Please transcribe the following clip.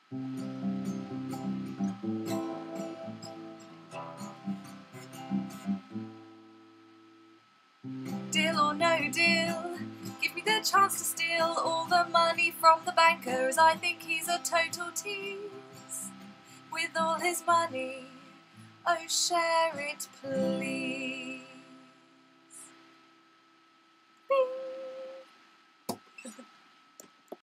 Deal or no deal, give me the chance to steal all the money from the bankers. I think he's a total tease with all his money. Oh, share it, please.